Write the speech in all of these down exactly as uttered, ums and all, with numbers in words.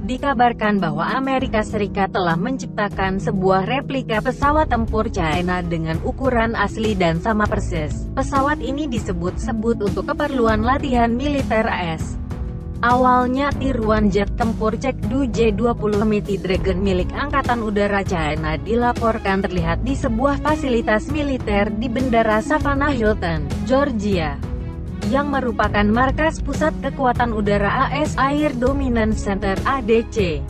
Dikabarkan bahwa Amerika Serikat telah menciptakan sebuah replika pesawat tempur China dengan ukuran asli dan sama persis. Pesawat ini disebut-sebut untuk keperluan latihan militer A S. Awalnya Tiruan jet tempur Chengdu J dua puluh Mighty Dragon milik Angkatan Udara China dilaporkan terlihat di sebuah fasilitas militer di Bandara Savannah Hilton, Georgia, yang merupakan markas Pusat Kekuatan Udara A S Air Dominance Center A D C.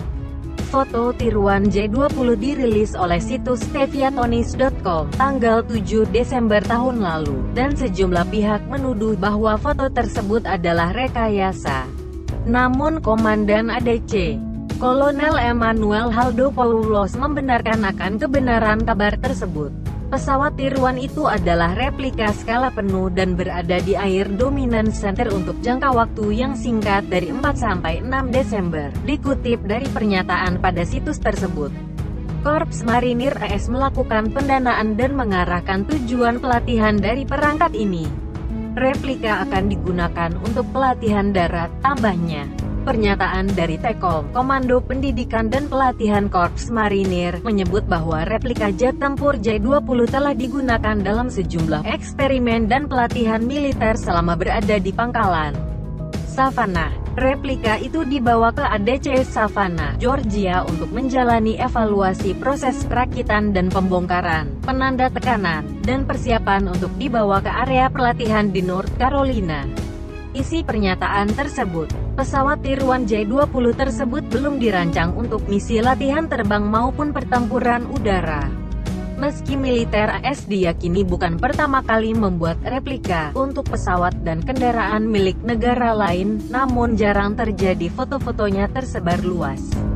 Foto Tiruan J dua puluh dirilis oleh situs deviatonis dot com tanggal tujuh Desember tahun lalu, dan sejumlah pihak menuduh bahwa foto tersebut adalah rekayasa. Namun Komandan A D C, Kolonel Emmanuel Haldo Paulos membenarkan akan kebenaran kabar tersebut. Pesawat Tiruan itu adalah replika skala penuh dan berada di Air Dominance Center untuk jangka waktu yang singkat dari empat sampai enam Desember, dikutip dari pernyataan pada situs tersebut. Korps Marinir A S melakukan pendanaan dan mengarahkan tujuan pelatihan dari perangkat ini. Replika akan digunakan untuk pelatihan darat, tambahnya. Pernyataan dari Tekom, Komando Pendidikan dan Pelatihan Korps Marinir, menyebut bahwa replika jet tempur J dua puluh telah digunakan dalam sejumlah eksperimen dan pelatihan militer selama berada di pangkalan Savannah. Replika itu dibawa ke A D C Savannah, Georgia untuk menjalani evaluasi proses perakitan dan pembongkaran, penanda tekanan, dan persiapan untuk dibawa ke area pelatihan di North Carolina. Isi pernyataan tersebut, pesawat Tiruan J dua puluh tersebut belum dirancang untuk misi latihan terbang maupun pertempuran udara. Meski militer A S diyakini bukan pertama kali membuat replika untuk pesawat dan kendaraan milik negara lain, namun jarang terjadi foto-fotonya tersebar luas.